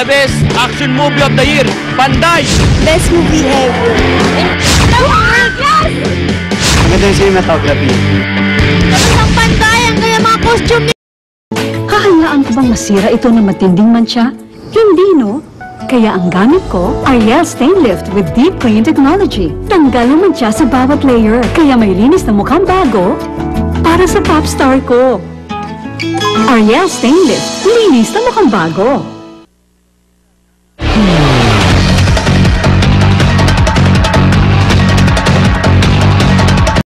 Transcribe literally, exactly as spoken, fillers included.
the best action movie of the year, Panday! Best movie ever. Yes! Maganda yung cinematography. Tapos ang Panday, ang gaya mga costume niya. Hahayaan ko bang masira ito ng matinding mancha? Hindi, no? Kaya ang gamit ko, Ariel Stain Lift with Deep Clean Technology. Tanggal ang mancha sa bawat layer, kaya may linis na mukhang bago para sa pop star ko. Ariel Stain Lift, linis na mukhang bago.